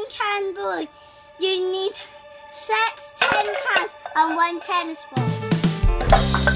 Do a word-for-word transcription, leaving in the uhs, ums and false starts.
can ball. You need six tin cans and one tennis ball.